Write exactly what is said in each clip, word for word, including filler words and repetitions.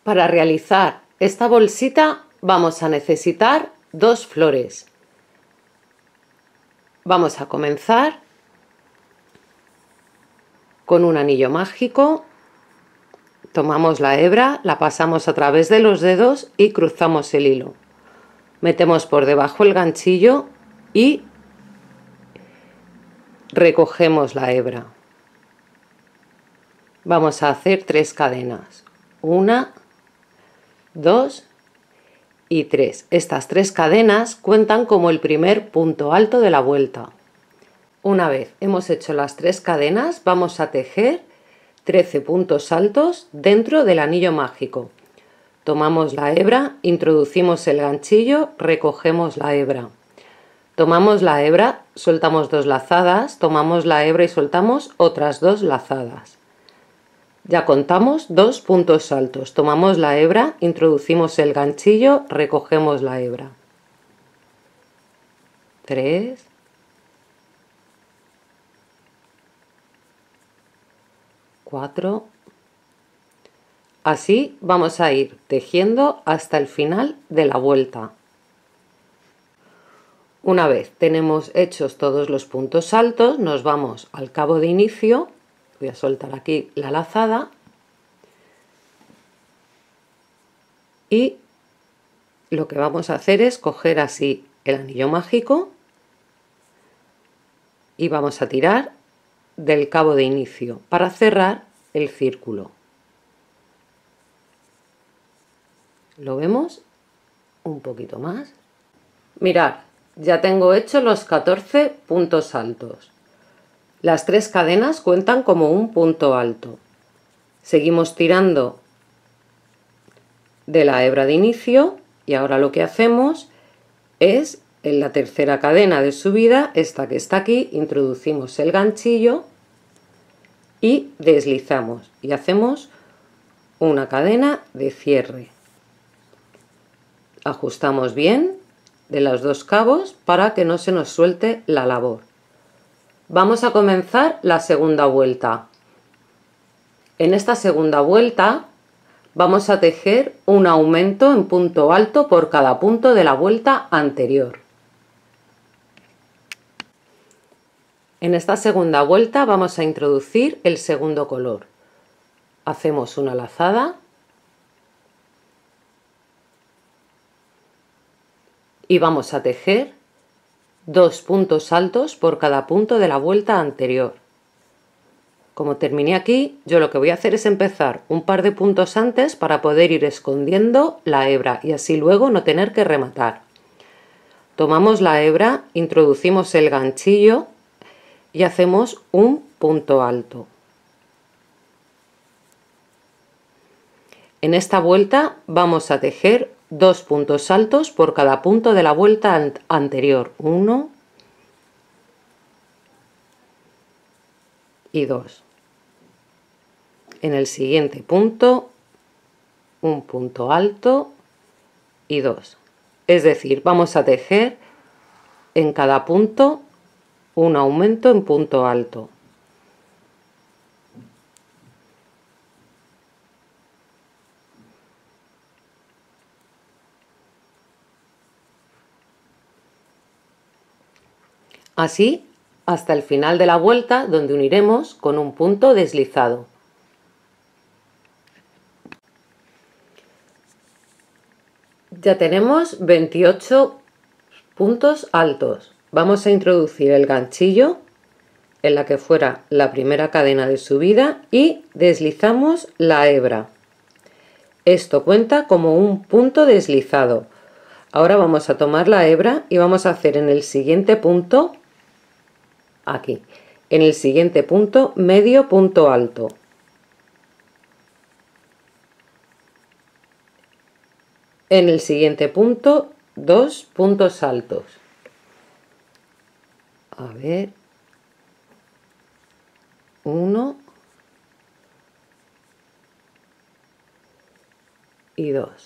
Para realizar esta bolsita vamos a necesitar dos flores. Vamos a comenzar con un anillo mágico. Tomamos la hebra, la pasamos a través de los dedos y cruzamos el hilo. Metemos por debajo el ganchillo y recogemos la hebra. Vamos a hacer tres cadenas. Una, dos y tres. Estas tres cadenas cuentan como el primer punto alto de la vuelta. Una vez hemos hecho las tres cadenas, vamos a tejer trece puntos altos dentro del anillo mágico. Tomamos la hebra, introducimos el ganchillo, recogemos la hebra. Tomamos la hebra, soltamos dos lazadas, tomamos la hebra y soltamos otras dos lazadas. Ya contamos dos puntos altos. Tomamos la hebra, introducimos el ganchillo, recogemos la hebra. Tres. Cuatro. Así vamos a ir tejiendo hasta el final de la vuelta. Una vez tenemos hechos todos los puntos altos, nos vamos al cabo de inicio. Voy a soltar aquí la lazada y lo que vamos a hacer es coger así el anillo mágico y vamos a tirar del cabo de inicio para cerrar el círculo. ¿Lo vemos? Un poquito más. Mirad, ya tengo hecho los catorce puntos altos. Las tres cadenas cuentan como un punto alto. Seguimos tirando de la hebra de inicio y ahora lo que hacemos es en la tercera cadena de subida, esta que está aquí, introducimos el ganchillo y deslizamos y hacemos una cadena de cierre. Ajustamos bien de los dos cabos para que no se nos suelte la labor. Vamos a comenzar la segunda vuelta. En esta segunda vuelta vamos a tejer un aumento en punto alto por cada punto de la vuelta anterior. En esta segunda vuelta vamos a introducir el segundo color. Hacemos una lazada y vamos a tejer dos puntos altos por cada punto de la vuelta anterior. Como terminé aquí, yo lo que voy a hacer es empezar un par de puntos antes para poder ir escondiendo la hebra y así luego no tener que rematar. Tomamos la hebra, introducimos el ganchillo y hacemos un punto alto. En esta vuelta vamos a tejer dos puntos altos por cada punto de la vuelta anterior. Uno y dos. En el siguiente punto, un punto alto y dos. Es decir, vamos a tejer en cada punto un aumento en punto alto. Así hasta el final de la vuelta, donde uniremos con un punto deslizado. Ya tenemos veintiocho puntos altos. Vamos a introducir el ganchillo en la que fuera la primera cadena de subida y deslizamos la hebra. Esto cuenta como un punto deslizado. Ahora vamos a tomar la hebra y vamos a hacer en el siguiente punto, aquí, en el siguiente punto, medio punto alto. En el siguiente punto, dos puntos altos. A ver, uno y dos.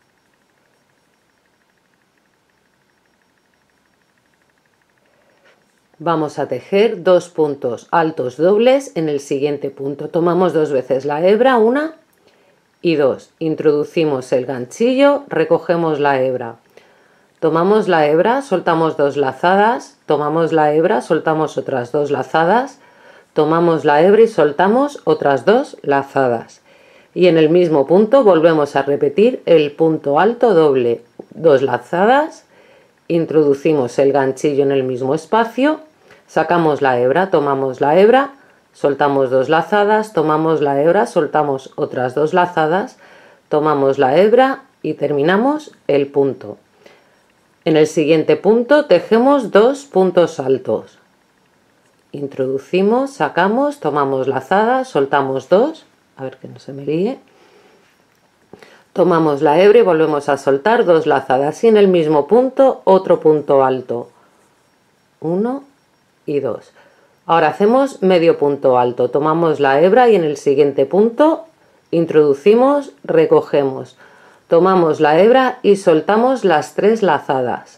Vamos a tejer dos puntos altos dobles en el siguiente punto. Tomamos dos veces la hebra, una y dos. Introducimos el ganchillo, recogemos la hebra. Tomamos la hebra, soltamos dos lazadas, tomamos la hebra, soltamos otras dos lazadas, tomamos la hebra y soltamos otras dos lazadas. Y en el mismo punto volvemos a repetir el punto alto doble, dos lazadas, introducimos el ganchillo en el mismo espacio, sacamos la hebra, tomamos la hebra, soltamos dos lazadas, tomamos la hebra, soltamos otras dos lazadas, tomamos la hebra y terminamos el punto. En el siguiente punto tejemos dos puntos altos. Introducimos, sacamos, tomamos lazada, soltamos dos, a ver que no se me líe. Tomamos la hebra y volvemos a soltar dos lazadas y en el mismo punto otro punto alto. Uno y dos. Ahora hacemos medio punto alto. Tomamos la hebra y en el siguiente punto introducimos, recogemos. Tomamos la hebra y soltamos las tres lazadas.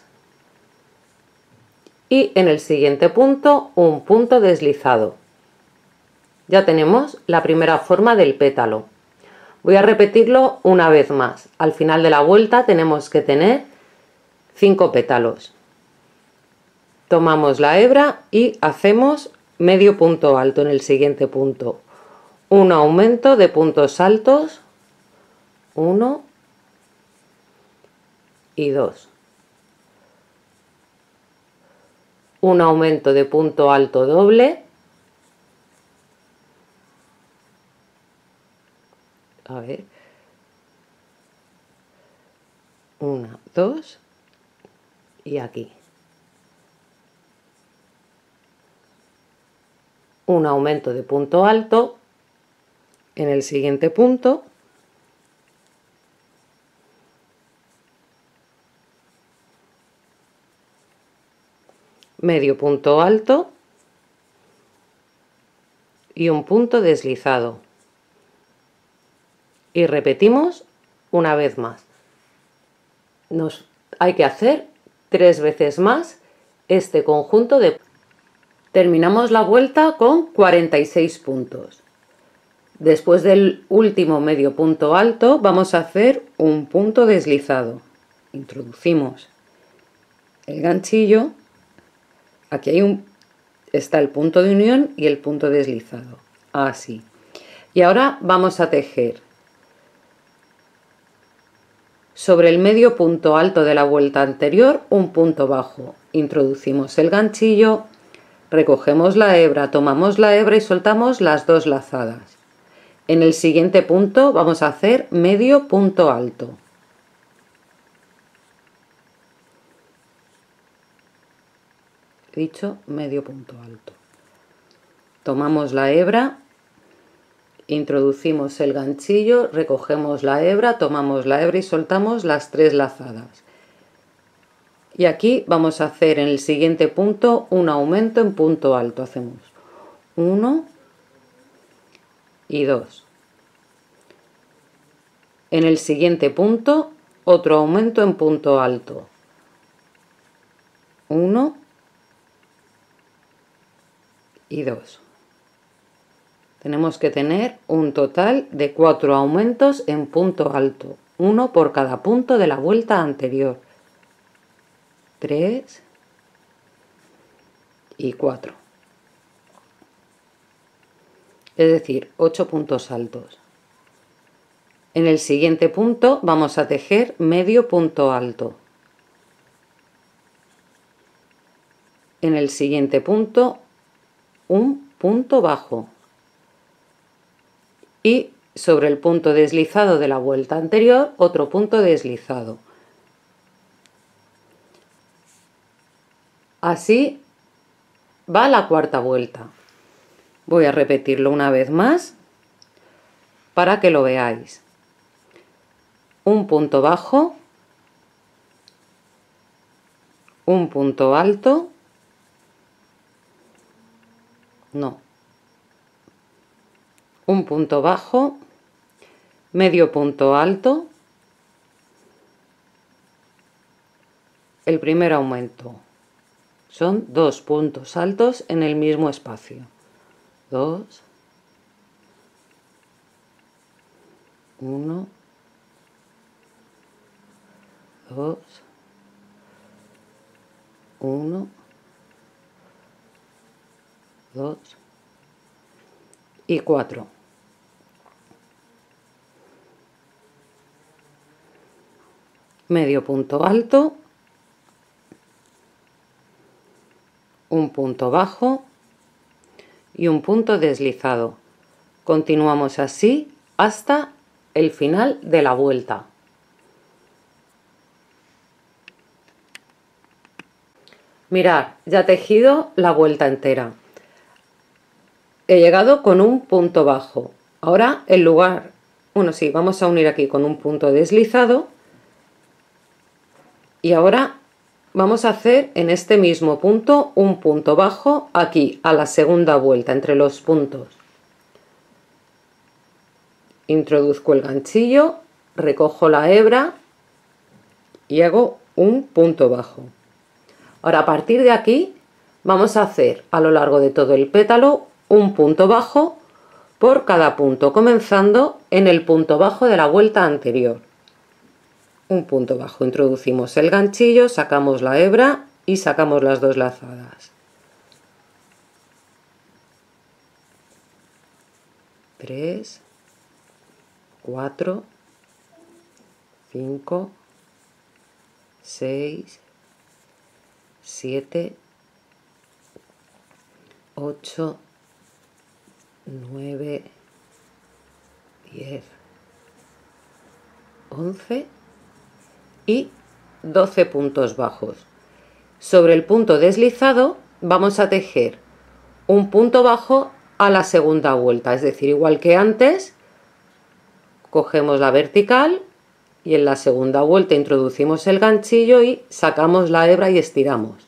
Y en el siguiente punto un punto deslizado. Ya tenemos la primera forma del pétalo. Voy a repetirlo una vez más. Al final de la vuelta tenemos que tener cinco pétalos. Tomamos la hebra y hacemos medio punto alto en el siguiente punto. Un aumento de puntos altos. Uno y dos. Un aumento de punto alto doble. A ver. Una, dos. Y aquí. Un aumento de punto alto en el siguiente punto. Medio punto alto y un punto deslizado. Y repetimos una vez más. Nos hay que hacer tres veces más este conjunto de... Terminamos la vuelta con cuarenta y seis puntos. Después del último medio punto alto vamos a hacer un punto deslizado. Introducimos el ganchillo. Aquí hay un, está el punto de unión y el punto deslizado. Así. Y ahora vamos a tejer sobre el medio punto alto de la vuelta anterior un punto bajo. Introducimos el ganchillo, recogemos la hebra, tomamos la hebra y soltamos las dos lazadas. En el siguiente punto vamos a hacer medio punto alto. He dicho medio punto alto. Tomamos la hebra, introducimos el ganchillo, recogemos la hebra, tomamos la hebra y soltamos las tres lazadas. Y aquí vamos a hacer en el siguiente punto un aumento en punto alto. Hacemos uno y dos. En el siguiente punto otro aumento en punto alto. uno y dos. Tenemos que tener un total de cuatro aumentos en punto alto, uno por cada punto de la vuelta anterior. tres y cuatro. Es decir, ocho puntos altos. En el siguiente punto vamos a tejer medio punto alto. En el siguiente punto un punto bajo. Y sobre el punto deslizado de la vuelta anterior, otro punto deslizado. Así va la cuarta vuelta. Voy a repetirlo una vez más para que lo veáis. Un punto bajo, un punto alto, no, un punto bajo, medio punto alto, el primer aumento. Son dos puntos altos en el mismo espacio. Dos uno, dos, uno, dos y cuatro. Medio punto alto, un punto bajo y un punto deslizado. Continuamos así hasta el final de la vuelta. Mirad, ya he tejido la vuelta entera. He llegado con un punto bajo. Ahora, en lugar, bueno, sí, vamos a unir aquí con un punto deslizado. Y ahora vamos a hacer en este mismo punto un punto bajo aquí a la segunda vuelta entre los puntos. Introduzco el ganchillo, recojo la hebra y hago un punto bajo. Ahora a partir de aquí vamos a hacer a lo largo de todo el pétalo un punto bajo por cada punto, comenzando en el punto bajo de la vuelta anterior. Un punto bajo, introducimos el ganchillo, sacamos la hebra y sacamos las dos lazadas. Tres, cuatro, cinco, seis, siete, ocho, nueve, diez, once y doce puntos bajos. Sobre el punto deslizado vamos a tejer un punto bajo a la segunda vuelta, es decir, igual que antes, cogemos la vertical y en la segunda vuelta introducimos el ganchillo y sacamos la hebra y estiramos.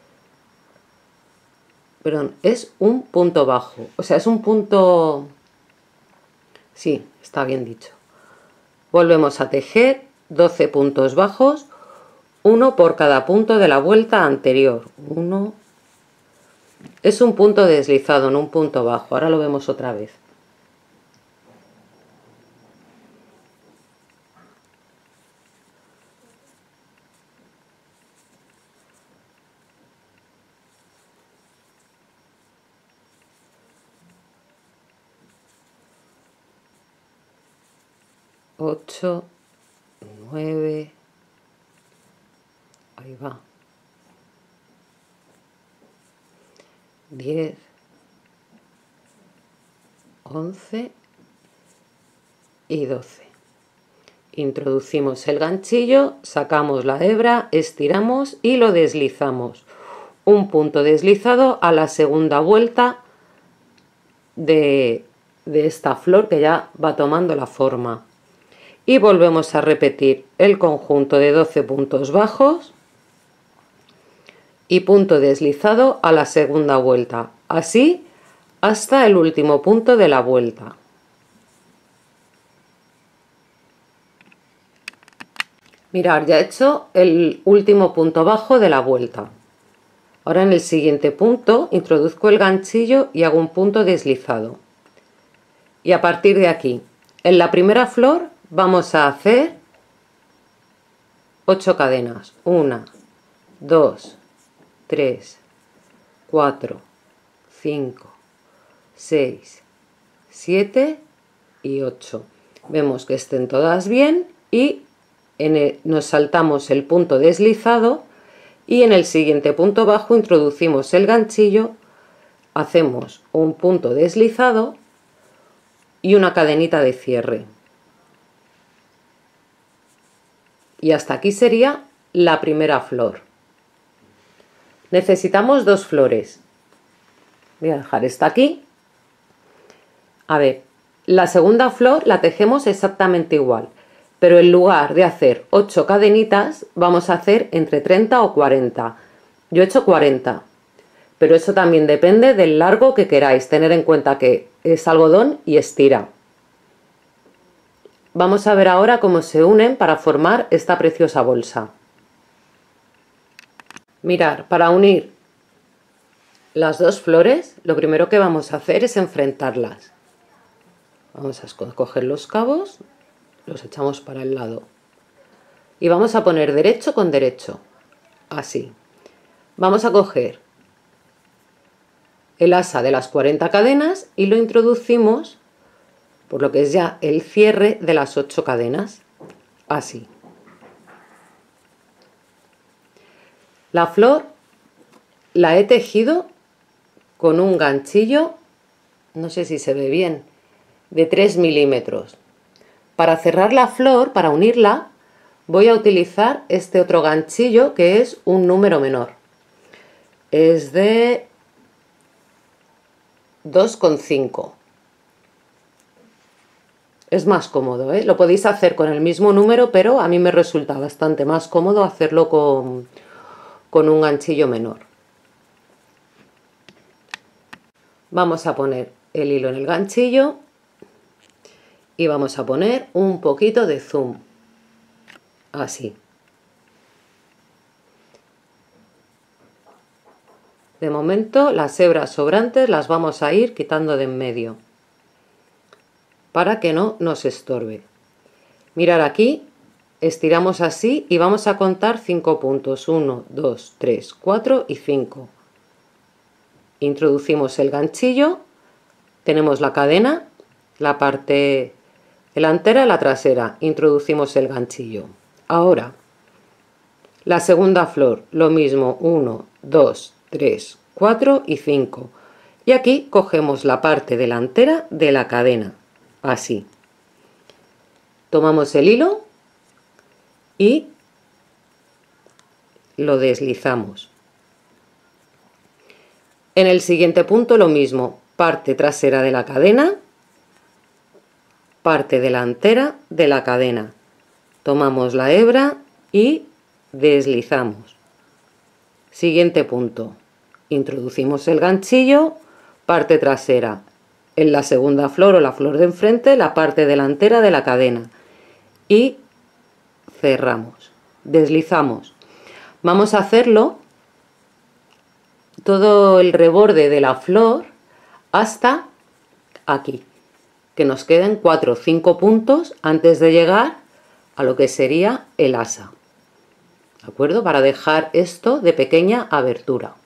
Perdón, es un punto bajo, o sea, es un punto... Sí, está bien dicho. Volvemos a tejer doce puntos bajos, uno por cada punto de la vuelta anterior. Uno. Es un punto deslizado, no un punto bajo. Ahora lo vemos otra vez. Ocho, nueve, ahí va, diez, once y doce. Introducimos el ganchillo, sacamos la hebra, estiramos y lo deslizamos. Un punto deslizado a la segunda vuelta de, de esta flor que ya va tomando la forma. Y volvemos a repetir el conjunto de doce puntos bajos y punto deslizado a la segunda vuelta, así hasta el último punto de la vuelta. Mirad, ya he hecho el último punto bajo de la vuelta. Ahora en el siguiente punto introduzco el ganchillo y hago un punto deslizado. Y a partir de aquí, en la primera flor vamos a hacer ocho cadenas. Una, dos, tres, cuatro, cinco, seis, siete y ocho. Vemos que estén todas bien y en el, nos saltamos el punto deslizado y en el siguiente punto bajo introducimos el ganchillo, hacemos un punto deslizado y una cadenita de cierre. Y hasta aquí sería la primera flor. Necesitamos dos flores. Voy a dejar esta aquí. A ver, la segunda flor la tejemos exactamente igual, pero en lugar de hacer ocho cadenitas, vamos a hacer entre treinta o cuarenta. Yo he hecho cuarenta, pero eso también depende del largo que queráis. Tener en cuenta que es algodón y estira. Vamos a ver ahora cómo se unen para formar esta preciosa bolsa. Mirad, para unir las dos flores, lo primero que vamos a hacer es enfrentarlas. Vamos a coger los cabos los echamos para el lado y vamos a poner derecho con derecho, así. Vamos a coger el asa de las cuarenta cadenas y lo introducimos por lo que es ya el cierre de las ocho cadenas, así. La flor la he tejido con un ganchillo, no sé si se ve bien, de tres milímetros. Para cerrar la flor, para unirla, voy a utilizar este otro ganchillo que es un número menor. Es de dos coma cinco. Es más cómodo, ¿eh? Lo podéis hacer con el mismo número, pero a mí me resulta bastante más cómodo hacerlo con, con un ganchillo menor. Vamos a poner el hilo en el ganchillo y vamos a poner un poquito de zoom, así. De momento las hebras sobrantes las vamos a ir quitando de en medio para que no nos estorbe. Mirad aquí, estiramos así y vamos a contar cinco puntos, uno, dos, tres, cuatro y cinco. Introducimos el ganchillo, tenemos la cadena, la parte delantera y la trasera, introducimos el ganchillo. Ahora, la segunda flor, lo mismo, uno, dos, tres, cuatro y cinco. Y aquí cogemos la parte delantera de la cadena, así. Tomamos el hilo y lo deslizamos. En el siguiente punto lo mismo, parte trasera de la cadena, parte delantera de la cadena. Tomamos la hebra y deslizamos. Siguiente punto, introducimos el ganchillo, parte trasera. En la segunda flor o la flor de enfrente, la parte delantera de la cadena. Y cerramos, deslizamos. Vamos a hacerlo todo el reborde de la flor hasta aquí, que nos queden cuatro o cinco puntos antes de llegar a lo que sería el asa, ¿de acuerdo? Para dejar esto de pequeña abertura.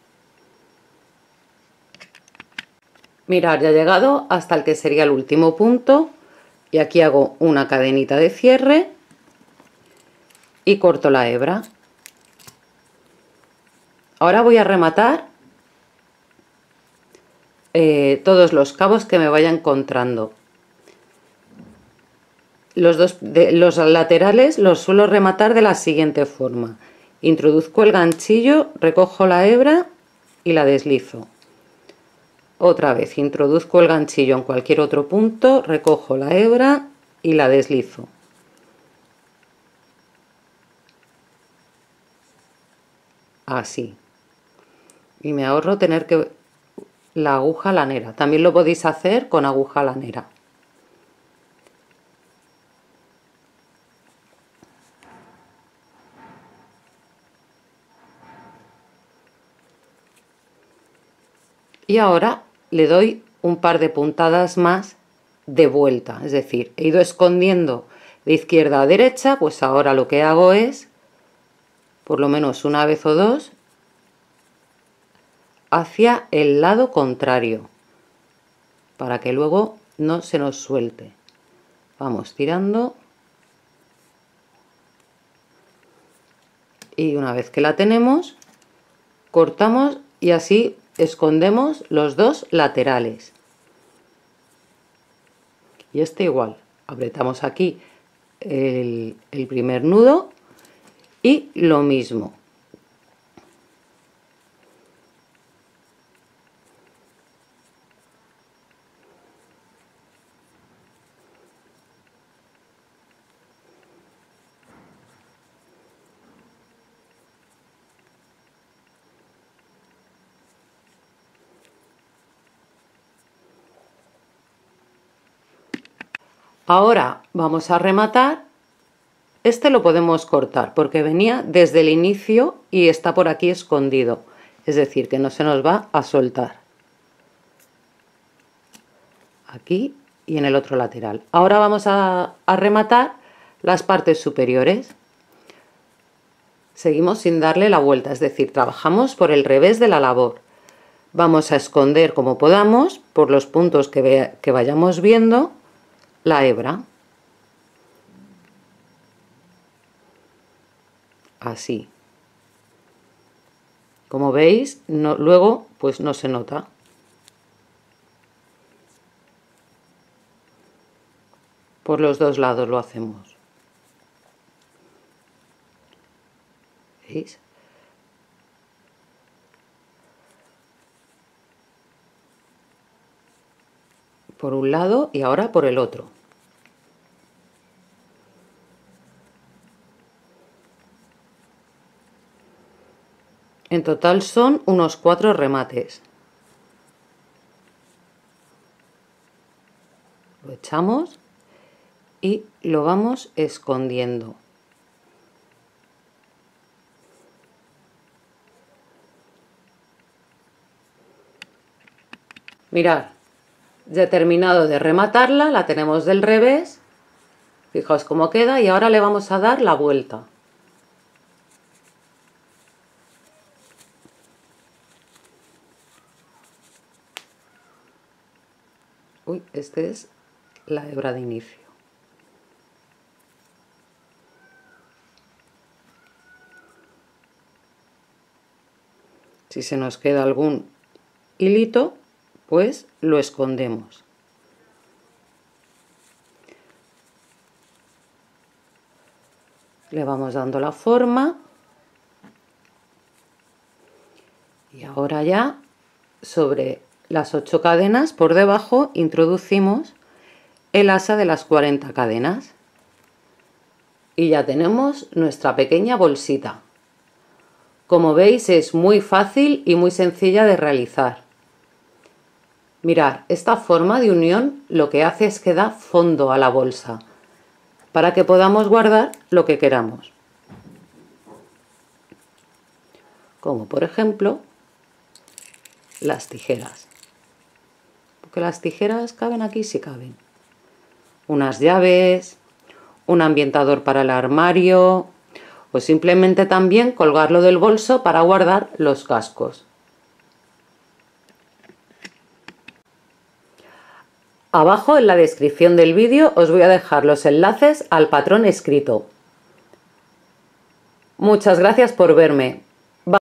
Mirad, ya he llegado hasta el que sería el último punto y aquí hago una cadenita de cierre y corto la hebra. Ahora voy a rematar eh, todos los cabos que me vaya encontrando. Los, dos, de, los laterales los suelo rematar de la siguiente forma. Introduzco el ganchillo, recojo la hebra y la deslizo. Otra vez, introduzco el ganchillo en cualquier otro punto, recojo la hebra y la deslizo. Así. Y me ahorro tener que la aguja lanera. También lo podéis hacer con aguja lanera. Y ahora le doy un par de puntadas más de vuelta, es decir, he ido escondiendo de izquierda a derecha, pues ahora lo que hago es, por lo menos una vez o dos, hacia el lado contrario, para que luego no se nos suelte. Vamos tirando. Y una vez que la tenemos, cortamos y así escondemos los dos laterales. Y este igual, apretamos aquí el, el primer nudo y lo mismo. Ahora vamos a rematar. Este lo podemos cortar porque venía desde el inicio y está por aquí escondido, es decir, que no se nos va a soltar. Aquí y en el otro lateral. Ahora vamos a, a rematar las partes superiores. Seguimos sin darle la vuelta, es decir, trabajamos por el revés de la labor. Vamos a esconder como podamos, por los puntos que, ve, que vayamos viendo, la hebra. Así. Como veis, no, luego pues no se nota. Por los dos lados lo hacemos. ¿Veis? Por un lado y ahora por el otro. En total son unos cuatro remates. Lo echamos y lo vamos escondiendo. Mirad, ya he terminado de rematarla, la tenemos del revés. Fijaos cómo queda y ahora le vamos a dar la vuelta. Uy, esta es la hebra de inicio. Si se nos queda algún hilito, pues lo escondemos. Le vamos dando la forma. Y ahora ya sobre las ocho cadenas por debajo introducimos el asa de las cuarenta cadenas. Y ya tenemos nuestra pequeña bolsita. Como veis es muy fácil y muy sencilla de realizar. Mirad, esta forma de unión lo que hace es que da fondo a la bolsa para que podamos guardar lo que queramos. Como por ejemplo las tijeras. Porque las tijeras caben aquí, sí caben. Unas llaves, un ambientador para el armario o simplemente también colgarlo del bolso para guardar los cascos. Abajo en la descripción del vídeo os voy a dejar los enlaces al patrón escrito. Muchas gracias por verme.